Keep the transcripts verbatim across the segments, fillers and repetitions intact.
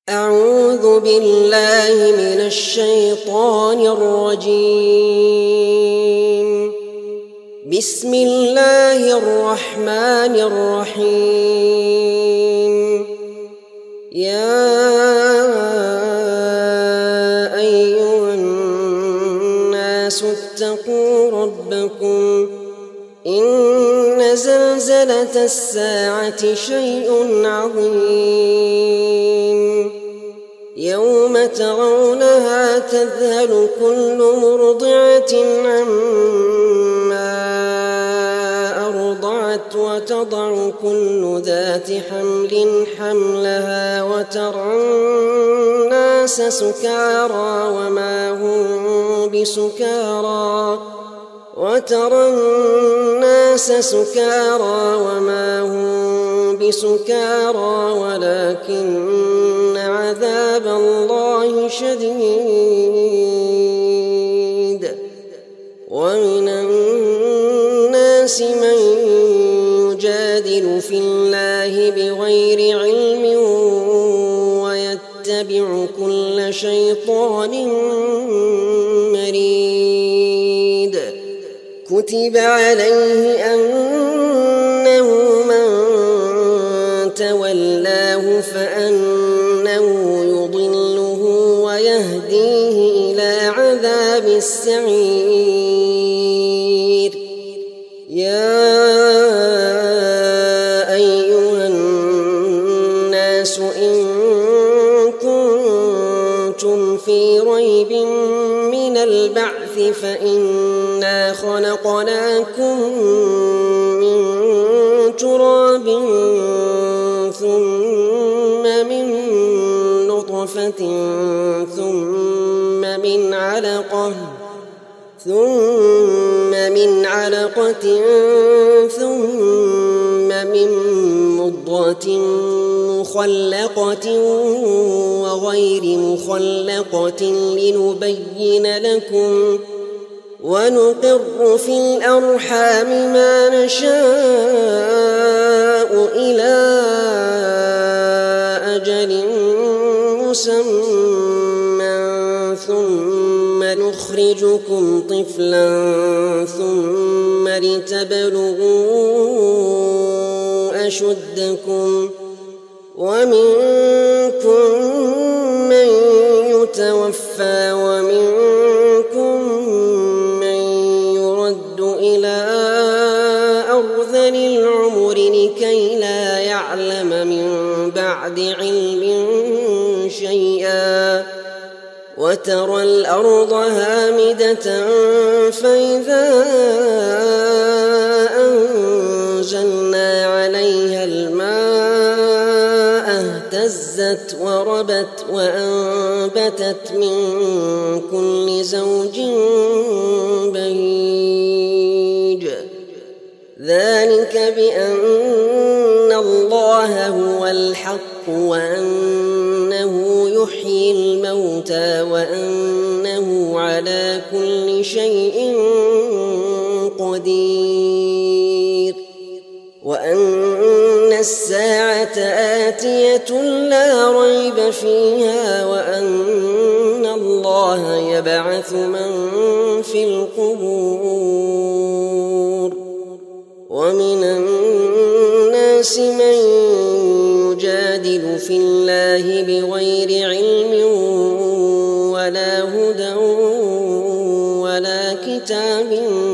أعوذ بالله من الشيطان الرجيم. بسم الله الرحمن الرحيم. يا أيها الناس اتقوا ربكم إن زلزلة الساعة شيء عظيم يوم ترونها تذهل كل مرضعة عما أرضعت وتضع كل ذات حمل حملها وترى الناس سكارى وما هم بسكارى وترى الناس سكارى وما هم بسكارى ولكن عذاب الله شديد. ومن الناس من يجادل في الله بغير علم ويتبع كل شيطان مريد. كتب عليه أنه من تولاه فأنه يضله ويهديه إلى عذاب السعير. يا أيها الناس إن كنتم في ريب من البعث فإنا خلقناكم من تراب ثم من نطفة ثم من علقة ثم من علقة ثم من مضغة مخلقة وغير مخلقة لنبين لكم ونقر في الأرحام ما نشاء إلى أجل مسمى ثم نخرجكم طفلا ثم لتبلغوا أشدكم ومنكم من يتوفى ومنكم من يرد إلى أرذل العمر لكي لا يعلم من بعد علم شيئا. وترى الأرض هامدة فإذا أنزلنا عليها الماء اهتزت وربت وأنبتت من كل زوج بهيج. ذلك بأن الله هو الحق وأنه يحيي الموتى وأنه على كل شيء قدير وأن الساعة آتية لا ريب فيها وأن الله يبعث من في القبور. ومن الناس من يجادل في الله بغير علم ولا هدى ولا كتاب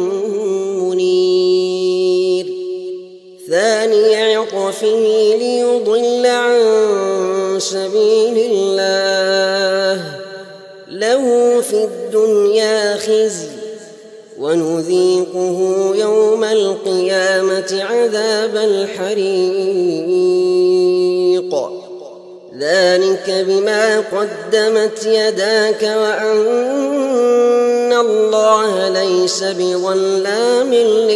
منير. ثاني عطفه ليضل عن سبيل الله له في الدنيا خزي ونذيقه يوم القيامة عذاب الحريق. ذلك بما قدمت يداك وأن الله ليس بظلام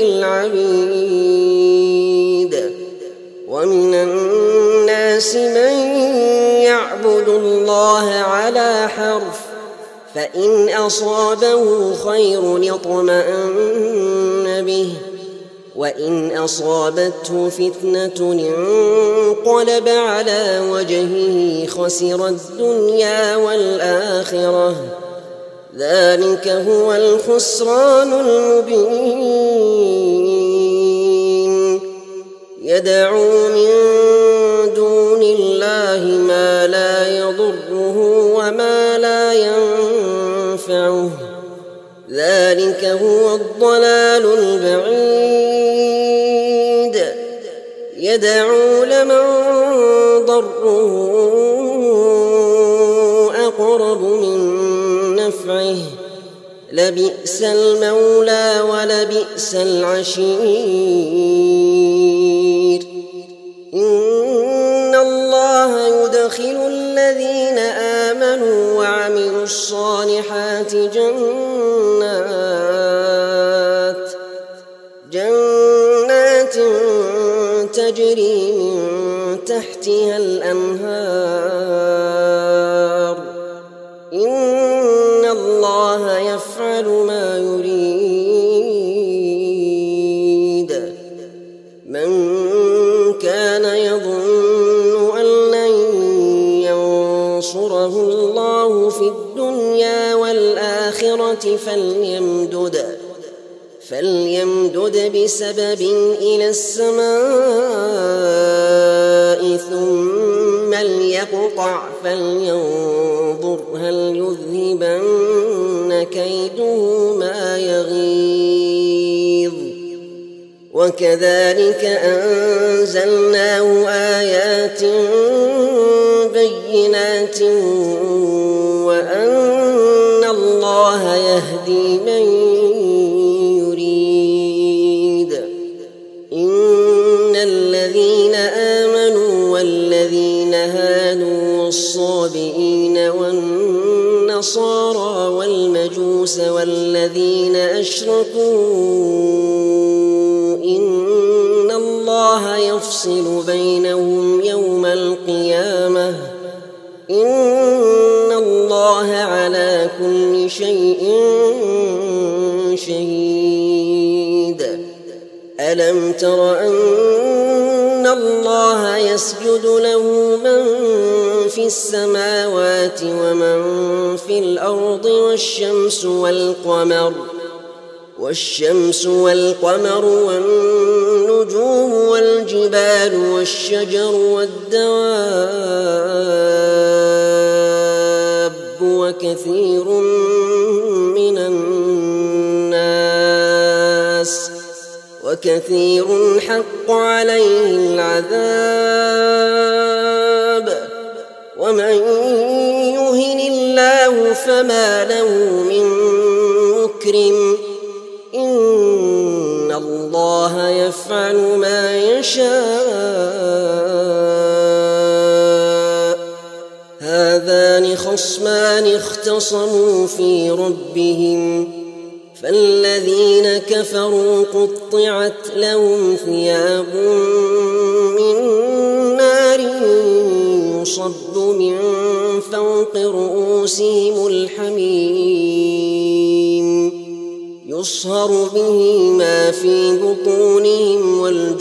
للعبيد. ومن الناس من يعبد الله على حرف فإن أصابه خير اطمأن به وإن أصابته فتنة انقلب على وجهه خسر الدنيا والآخرة ذلك هو الخسران المبين يدعو من دون الله ما لا يضره وما لا ينفعه ذلك هو الضلال البعيد يدعو لمن ضره أقرب من نفعه لبئس المولى ولبئس العشير إن الله يدخل الذين آمنوا وعملوا الصالحات جنات جنات تجري من تحتها الأنهار إن الله يفعل ما يريد من كان يظن أن لن ينصره الله في الدنيا والآخرة فليمدد فليمدد بسبب إلى السماء ثم ليقطع فلينظر هل يذهبن كيده ما يغيظ وكذلك أنزلناه آيات بينات وأن الله يهدي من إن الذين آمنوا والذين هادوا والصابئين والنصارى والمجوس والذين أشركوا إن الله يفصل بينهم يوم القيامة إن الله على كل شيء شهيد ألم تر أن الله يسجد له من في السماوات ومن في الأرض والشمس والقمر والشمس والقمر والنجوم والجبال والشجر والدواب وكثير من الناس وكثير حق عليه العذاب ومن يهن الله فما له من مكرم إن الله يفعل ما يشاء هذان خصمان اختصموا في ربهم فالذين كفروا قطعت لهم ثياب من نار يصب من فوق رؤوسهم الحميم يصهر به ما في بطونهم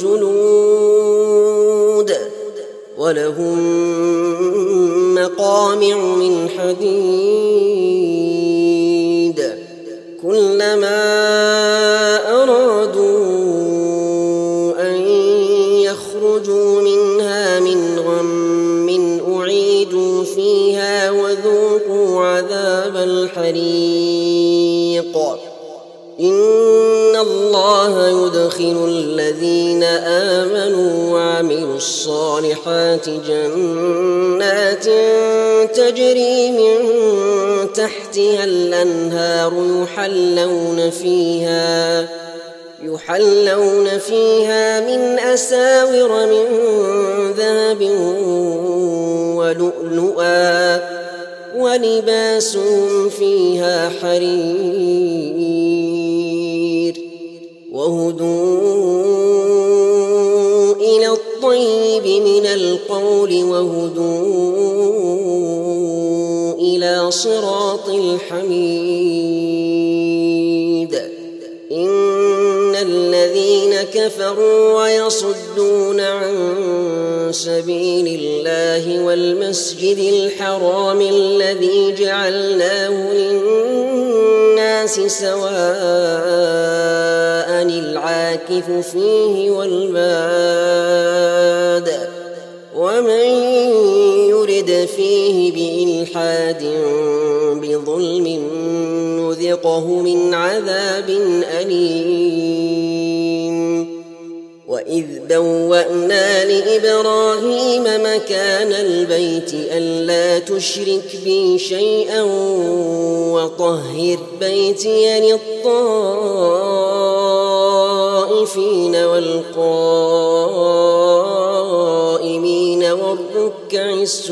والجلود ولهم مقامع من حديد كلما أرادوا أن يخرجوا منها من غم أعيدوا فيها وذوقوا عذاب الحريق إن الله يدخل الذين آمنوا وعملوا الصالحات جنات تجري من تحتها الأنهار يحلون فيها يحلون فيها من أساور من ذهب ولؤلؤا ولباسهم فيها حرير وهدوا إلى الطيب من القول وهدوا إلى صراط الحميد إن الذين كفروا ويصدون عن سبيل الله والمسجد الحرام الذي جعلناه للناس سواء العاكف فيه والباد ومن يرد فيه بإلحاد بظلم نذقه من عذاب أليم. وإذ بوأنا لإبراهيم مكان البيت ألا تشرك بي شيئا وطهر بيتي للطائفين والقائمين والركع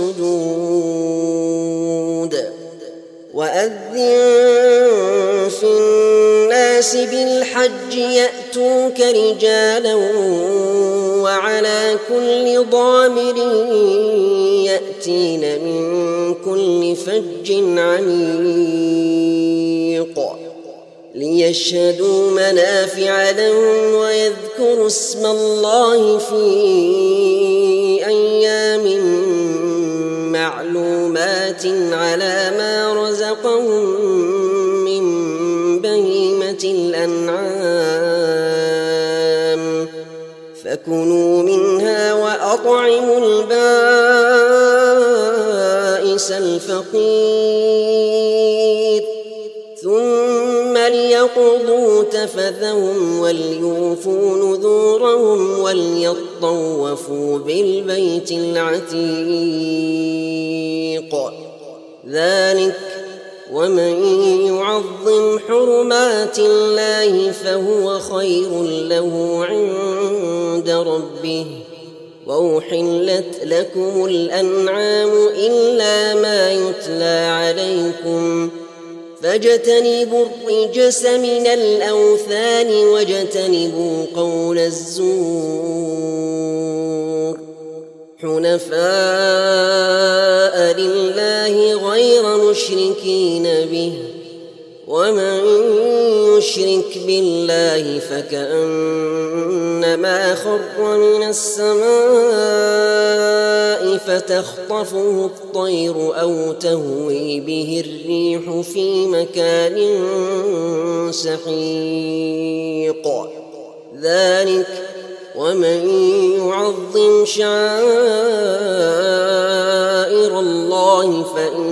السجود. وأذن في الناس بالحج يأتوك رجالا وعلى كل ضامر يأتين من كل فج عميق ليشهدوا منافع لهم ويذكروا اسم الله في أيام معلومات على ما رزقهم من بهيمة الأنعام فكلوا منها وأطعموا البائس الفقير ثم ليقضوا تفثهم وليوفوا نذورهم وليطوفوا بالبيت العتيق. ذلك ومن يعظم حرمات الله فهو خير له عند ربه. وأحلت لكم الأنعام إلا ما يتلى عليكم فاجتنبوا الرجس من الأوثان واجتنبوا قول الزور حنفاء لله غير مشركين به ومن يشرك بالله فكأنما خر من السماء فتخطفه الطير أو تهوي به الريح في مكان سحيق. ذلك ومن يعظم شعائر الله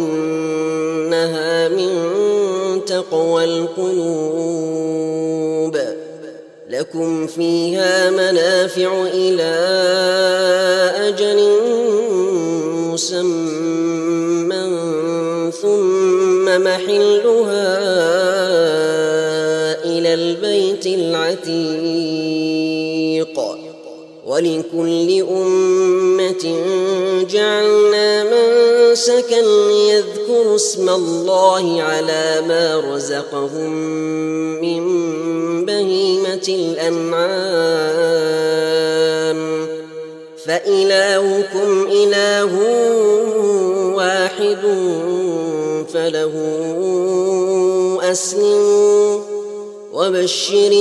فإنها من تقوى القلوب. لكم فيها منافع إلى أجل مسمى ثم محلها إلى البيت العتيق. ولكل أمة جعلنا منسكا ليذكروا اسم الله على ما رزقهم من بهيمة الأنعام فإلهكم إله واحد فله أسلموا وبشر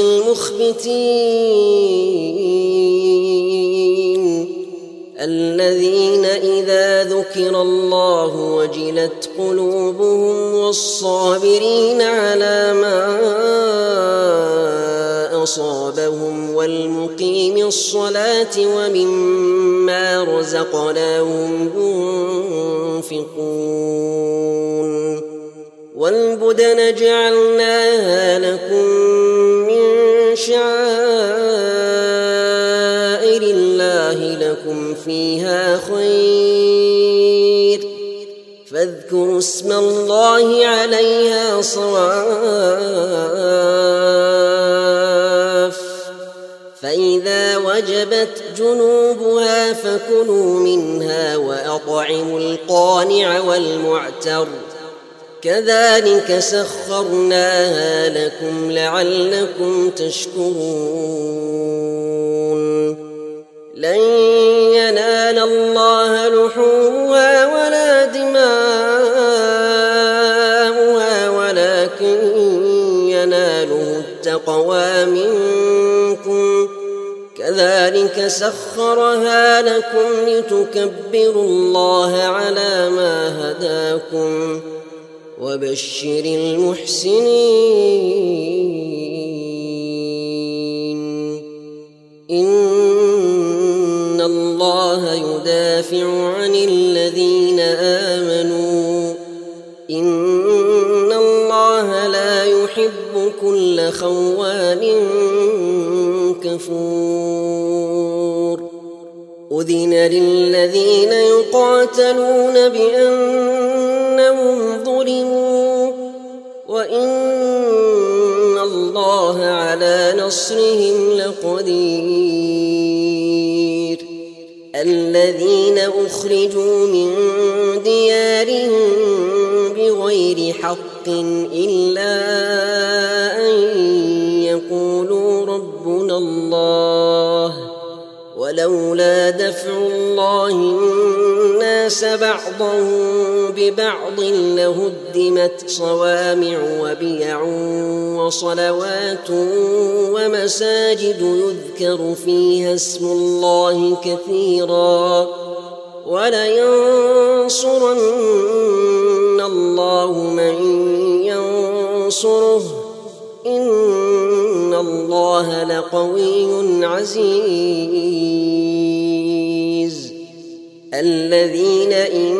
المخبتين الذين إذا ذكر الله وجلت قلوبهم والصابرين على ما أصابهم والمقيم الصلاة ومما رزقناهم ينفقون. والبدن جعلناها لكم من شعائر الله لكم فيها خير فاذكروا اسم الله عليها صواف فإذا وجبت جنوبها فكلوا منها وأطعموا القانع والمعتر كذلك سخرناها لكم لعلكم تشكرون. لن ينال الله لحومها ولا دماؤها ولكن يناله التقوى منكم فسخرها لكم لتكبروا الله على ما هداكم وبشر المحسنين إن الله يدافع عن الذين آمنوا إن الله لا يحب كل خوان كفور أذن للذين يقاتلون بأنهم ظلموا وإن الله على نصرهم لقدير الذين أخرجوا من ديارهم بغير حق إلا أن يقولوا ربنا الله ولولا دفع الله الناس بعضهم ببعض لهدمت صوامع وبيع وصلوات ومساجد يذكر فيها اسم الله كثيرا ولينصرن الله من ينصره إن الله لقوي عزيز الذين إن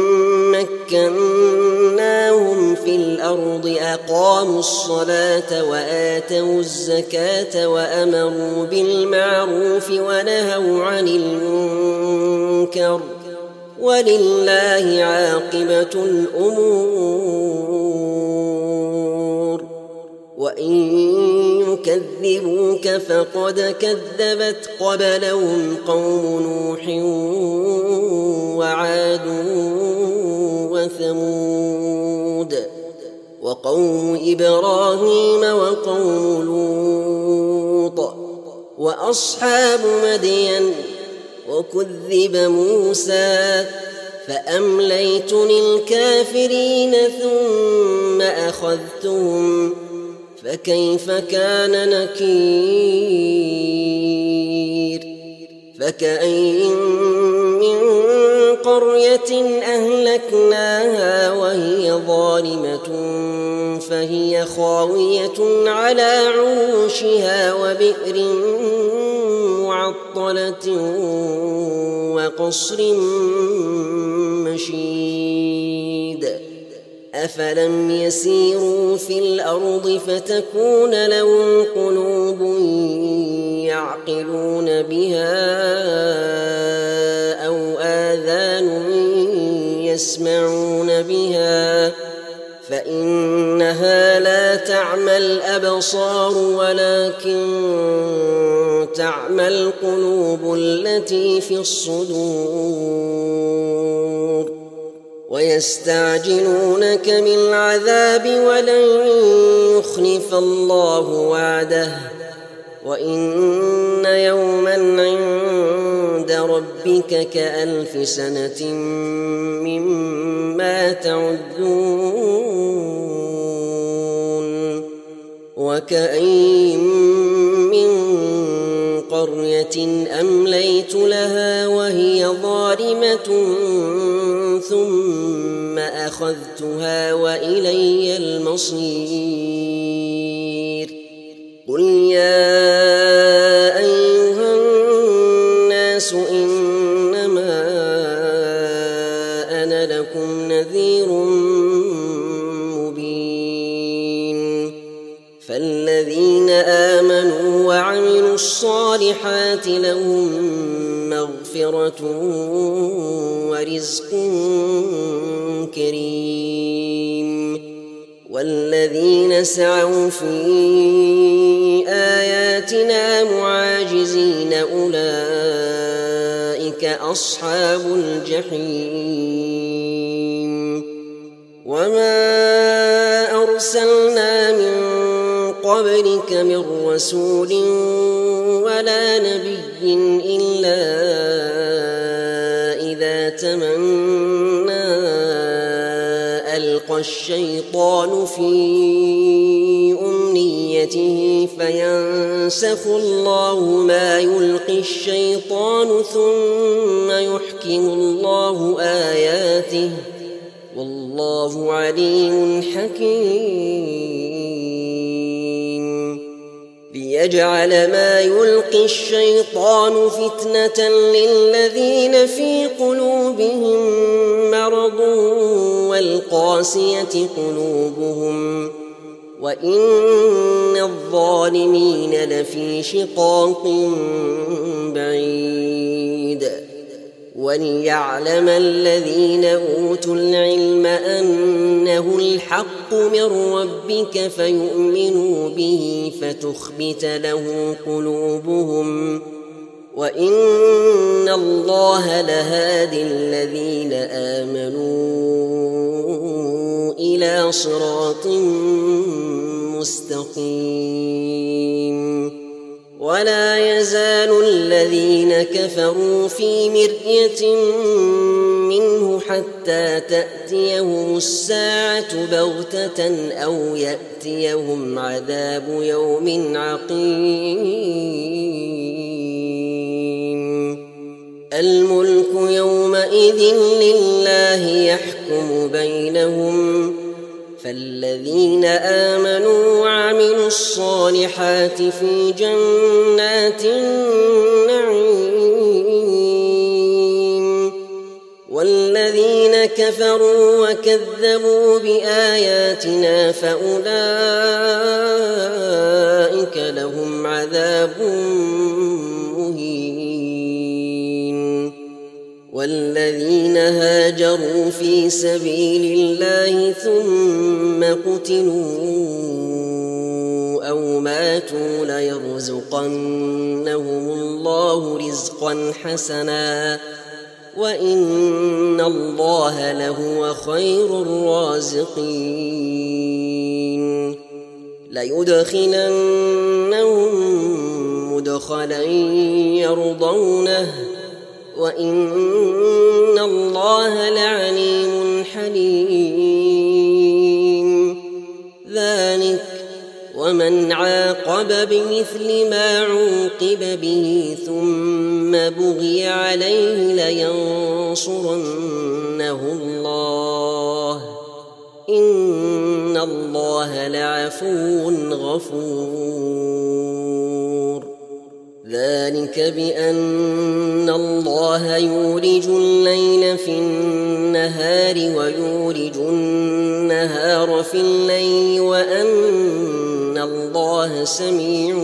مكناهم في الأرض أقاموا الصلاة وآتوا الزكاة وأمروا بالمعروف ونهوا عن المنكر ولله عاقبة الأمور وإن يكذبوك فقد كذبت قبلهم قوم نوح وعاد وثمود وقوم إبراهيم وقوم لوط وأصحاب مدين وكذب موسى فأمليت للكافرين ثم أخذتهم فكيف كان نكير فكأين من قرية أهلكناها وهي ظالمة فهي خاوية على عروشها وبئر معطلة وقصر مشيد أفلم يسيروا في الأرض فتكون لهم قلوب يعقلون بها أو آذان يسمعون بها فإنها لا تعمى الأبصار ولكن تعمى القلوب التي في الصدور ويستعجلونك بالعذاب ولن يخلف الله وعده وإن يوما عند ربك كألف سنة مما تعدون وكأين من قرية أمليت لها وهي ظالمة ثم أخذتها وإلي المصير قل يا أيها الناس إنما أنا لكم نذير مبين فالذين آمنوا وعملوا الصالحات لهم مغفرة ورزق كريم والذين سعوا في آياتنا معاجزين أولئك أصحاب الجحيم وما أرسلنا من قبلك من رسول ولا نبي إلا إذا تمنى ألقى الشيطان في أمنيته أمنيته فينسخ الله ما يلقي الشيطان ثم يحكم الله آياته والله عليم حكيم ليجعل ما يلقي الشيطان فتنة للذين في قلوبهم مرض والقاسية قلوبهم وإن الظالمين لفي شقاق بعيد وليعلم الذين أوتوا العلم أنه الحق من ربك فيؤمنوا به فتخبت له قلوبهم وإن الله لهادي الذين آمنوا إلى صراط مستقيم ولا يزال الذين كفروا في مرية منه حتى تأتيهم الساعة بغتة أو يأتيهم عذاب يوم عقيم الملك يومئذ لله يحكم بينهم فالذين آمنوا وعملوا الصالحات في جنات النعيم والذين كفروا وكذبوا بآياتنا فأولئك لهم عذاب مهين والذين هاجروا في سبيل الله ثم قتلوا أو ماتوا ليرزقنهم الله رزقا حسنا وإن الله لهو خير الرازقين ليدخلنهم مدخلا يرضونه وإن الله لعليم حليم ذلك ومن عاقب بمثل ما عوقب به ثم بغي عليه لينصرنه الله إن الله لعفو غفور ذلك بأن الله يولج الليل في النهار ويولج النهار في الليل وأن الله سميع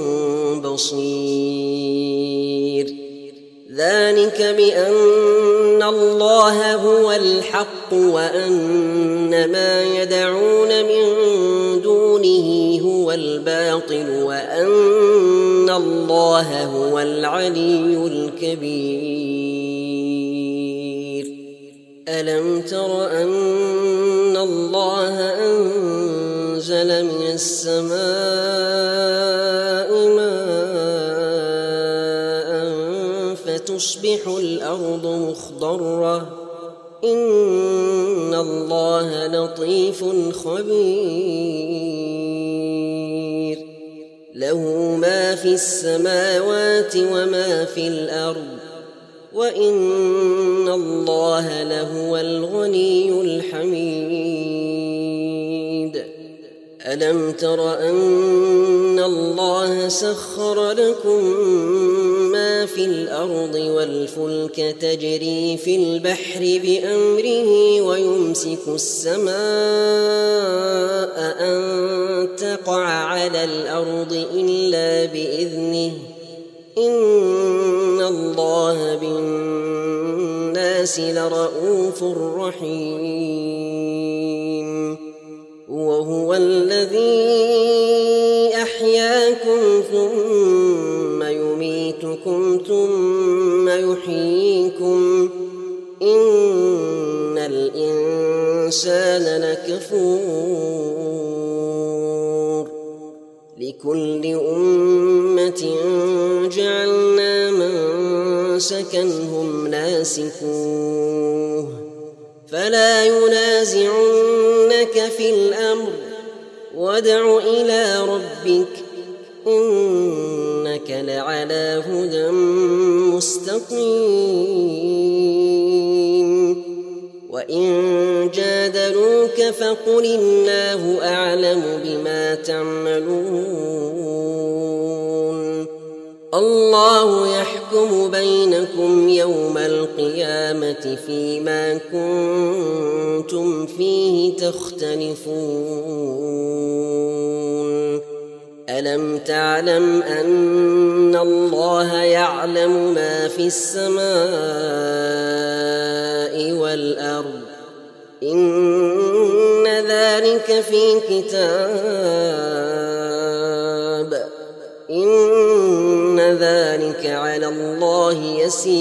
بصير ذلك بأن الله هو الحق وأن ما يدعون من دونه هو الباطل وأن الله هو العلي الكبير ألم تر أن الله أنزل من السماء ماء فتصبح الأرض مخضرة إن الله لطيف خبير له ما في السماوات وما في الأرض وإن الله لهو الغني الحميد ألم تر أن الله سخر لكم ما في الأرض والفلك تجري في البحر بأمره ويمسك السماء أن تقع على الأرض إلا بإذنه إن الله بالناس لرءوف رحيم وهو الذي أحياكم ثم يميتكم ثم يحييكم إن الإنسان لكفور لكل أمة جعلنا منسكا هم ناسكوه فلا ينازعنك في الأمر وادع إلى ربك إنك لعلى هدى مستقيم وإن جادلوك فقل الله أعلم بما تعملون الله يحكم بينكم يوم القيامة فيما كنتم فيه تختلفون ألم تعلم أن الله يعلم ما في السماء والأرض إن ذلك في كتاب إن ذلك على الله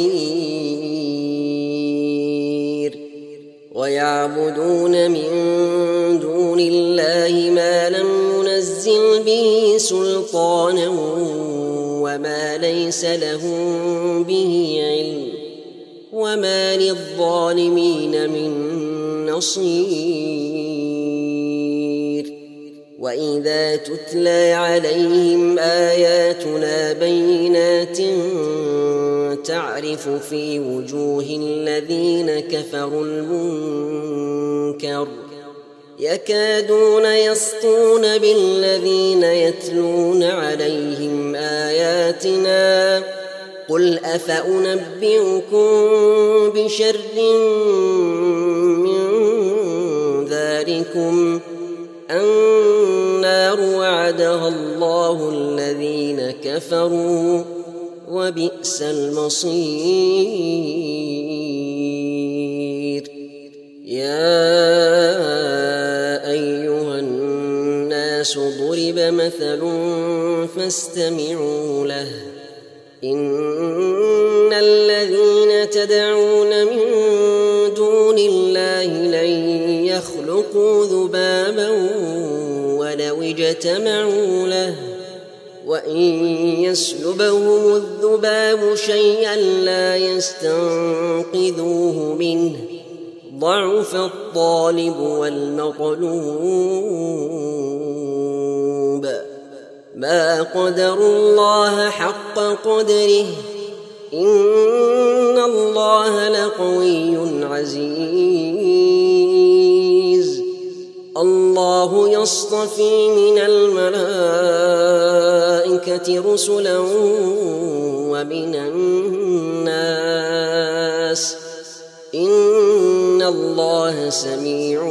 يسير ويعبدون من دون الله ما لم ينزل به سلطانا وما ليس لهم به علم وما للظالمين من نصير وإذا تتلى عليهم آياتنا بينات تعرف في وجوه الذين كفروا المنكر يكادون يسطون بالذين يتلون عليهم آياتنا قل أفأنبئكم بشر من ذلكم النار وعدها الله الذين كفروا وبئس المصير يا أيها الناس ضرب مثل فاستمعوا له إن الذين تدعون من دون الله لن يخلقوا ذبابا ولو اجتمعوا له وإن يسلبهم الذباب شيئا لا يستنقذوه منه ضعف الطالب والمطلوب ما قدروا الله حق قدره إن الله لقوي عزيز الله يصطفي من الملائكة رسلا ومن الناس إن الله سميع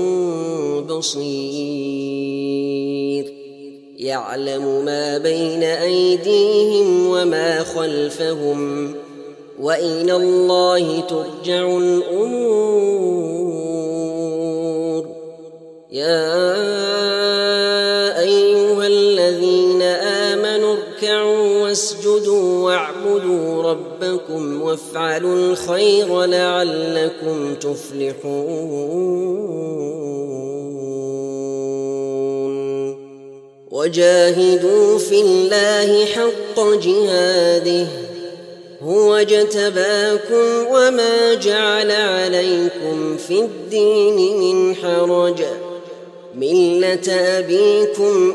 بصير يعلم ما بين أيديهم وما خلفهم وإلى الله ترجع الأمور يا أيها الذين آمنوا اركعوا واسجدوا واعبدوا ربكم وافعلوا الخير لعلكم تفلحون وجاهدوا في الله حق جهاده هو اجتباكم وما جعل عليكم في الدين من حرج ملة أبيكم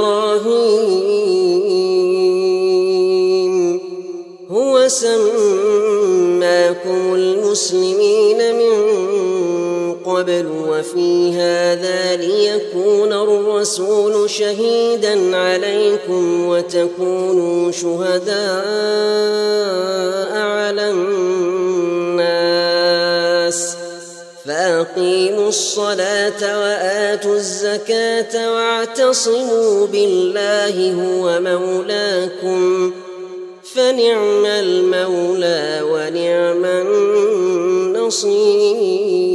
إبراهيم هو سماكم المسلمين من قبل وفي هذا ليكون الرسول شهيدا عليكم وتكونوا شهداء على الناس فأقيموا الصلاة وآتوا الزكاة واعتصموا بالله هو مولاكم فنعم المولى ونعم النصير